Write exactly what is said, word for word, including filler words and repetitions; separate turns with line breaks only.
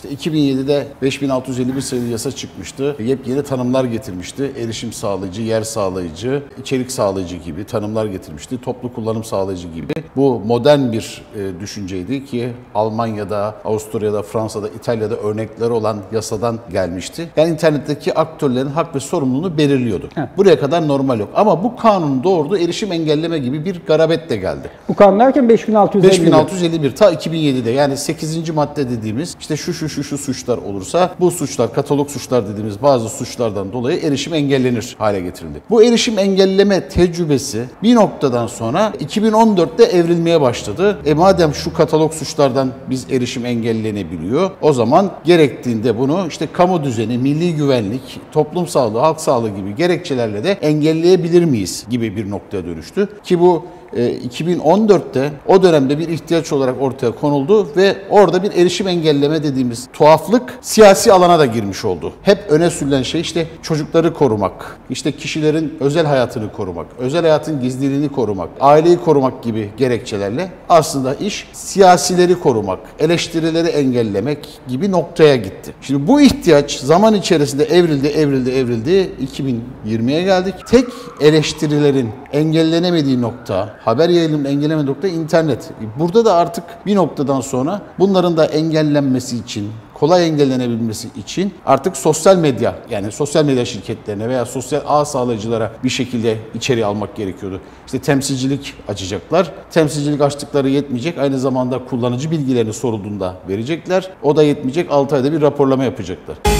İşte iki bin yedide beş bin altı yüz elli bir sayılı yasa çıkmıştı. Yepyeni tanımlar getirmişti. Erişim sağlayıcı, yer sağlayıcı, içerik sağlayıcı gibi tanımlar getirmişti. Toplu kullanım sağlayıcı gibi. Bu modern bir e, düşünceydi ki Almanya'da, Avusturya'da, Fransa'da, İtalya'da örnekleri olan yasadan gelmişti. Yani internetteki aktörlerin hak ve sorumluluğunu belirliyordu.
Evet.
Buraya kadar normal yok. Ama bu kanun doğurdu erişim engelleme gibi bir garabet de geldi.
Bu kanun derken beş bin altı yüz elli bir.
beş bin altı yüz elli bir ta iki bin yedide yani sekizinci madde dediğimiz işte şu şu şu şu suçlar olursa bu suçlar katalog suçlar dediğimiz bazı suçlardan dolayı erişim engellenir hale getirildi. Bu erişim engelleme tecrübesi bir noktadan sonra iki bin on dörtte evrilmeye başladı. E madem şu katalog suçlardan biz erişim engellenebiliyor o zaman gerektiğinde bunu işte kamu düzeni, milli güvenlik, toplum sağlığı, halk sağlığı gibi gerekçelerle de engelleyebilir miyiz gibi bir noktaya dönüştü. Ki bu iki bin on dörtte o dönemde bir ihtiyaç olarak ortaya konuldu ve orada bir erişim engelleme dediğimiz tuhaflık siyasi alana da girmiş oldu. Hep öne sürülen şey işte çocukları korumak, işte kişilerin özel hayatını korumak, özel hayatın gizliliğini korumak, aileyi korumak gibi gerekçelerle aslında iş siyasileri korumak, eleştirileri engellemek gibi noktaya gitti. Şimdi bu ihtiyaç zaman içerisinde evrildi, evrildi, evrildi. iki bin yirmiye geldik. Tek eleştirilerin engellenemediği nokta, haber yayılımını engelleme nokta internet. Burada da artık bir noktadan sonra bunların da engellenmesi için, kolay engellenebilmesi için artık sosyal medya yani sosyal medya şirketlerine veya sosyal ağ sağlayıcılara bir şekilde içeri almak gerekiyordu. İşte temsilcilik açacaklar. Temsilcilik açtıkları yetmeyecek. Aynı zamanda kullanıcı bilgilerini sorulduğunda verecekler. O da yetmeyecek. altı ayda bir raporlama yapacaklar.